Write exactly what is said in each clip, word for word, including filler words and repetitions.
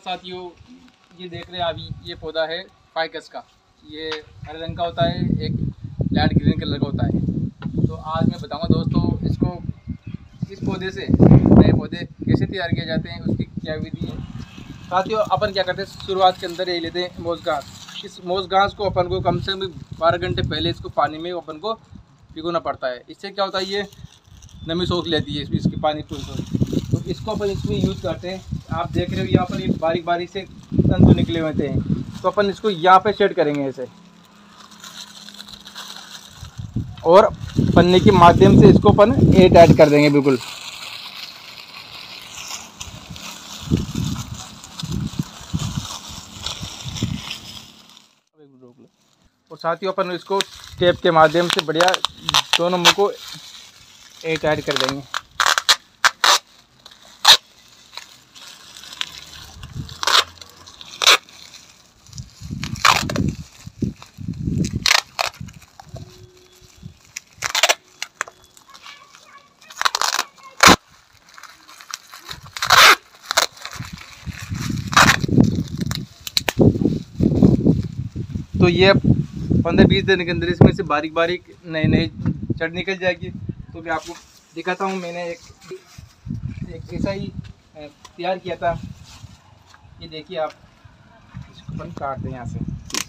साथियों, ये देख रहे हैं अभी ये पौधा है फाइकस का। ये हरे रंग का होता है, एक लाइट ग्रीन कलर का होता है। तो आज मैं बताऊंगा दोस्तों इसको, इस पौधे से नए पौधे कैसे तैयार किए जाते हैं, उसकी क्या विधि है। साथियों, अपन क्या करते हैं, शुरुआत के अंदर ये लेते हैं मोज घास। इस मोज घास को अपन को कम से कम बारह घंटे पहले इसको पानी में अपन को भिगोना पड़ता है। इससे क्या होता है, ये नमी सोख लेती है इसकी पानी पूरी। तो इसको अपन इसमें यूज़ करते हैं। आप देख रहे हो यहाँ पर ये बारीक बारीक से तंतु निकले हुए हैं, तो अपन इसको यहाँ पे सेट करेंगे ऐसे, और पन्नी के माध्यम से इसको अपन एयर टाइट कर देंगे बिल्कुल। और साथियों, अपन इसको टेप के माध्यम से बढ़िया दोनों मुंह को एयर टाइट कर देंगे। तो ये पंद्रह बीस दिन के अंदर इसमें से बारीक बारीक नए नए जड़ निकल जाएगी। तो मैं आपको दिखाता हूँ। मैंने एक एक ऐसा ही तैयार किया था। ये देखिए, आप इसको अपन काट दें यहाँ से,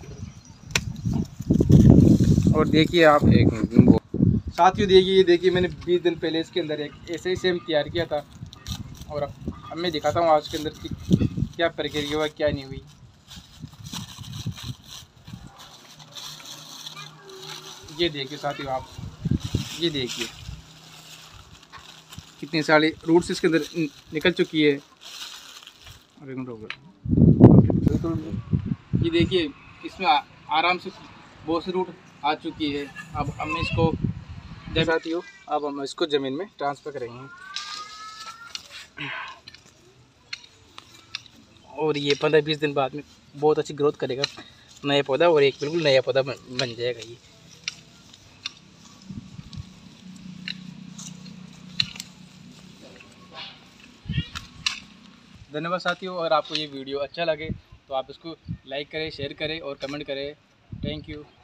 और देखिए आप एक साथियों, देखिए ये देखिए मैंने बीस दिन पहले इसके अंदर एक ऐसे ही सेम तैयार किया था। और अब अब मैं दिखाता हूँ आज के अंदर की क्या प्रक्रिया हुआ, क्या नहीं हुई। ये देखिए साथियों, आप ये देखिए कितनी सारी रूट्स इसके अंदर निकल चुकी है। ये देखिए इसमें आराम से बहुत सी रूट आ चुकी है। अब हम इसको साथियों अब हम इसको ज़मीन में ट्रांसफ़र करेंगे, और ये पंद्रह बीस दिन बाद में बहुत अच्छी ग्रोथ करेगा नया पौधा, और एक बिल्कुल नया पौधा बन जाएगा ये। धन्यवाद साथियों। अगर आपको ये वीडियो अच्छा लगे तो आप इसको लाइक करें, शेयर करें और कमेंट करें। Thank you.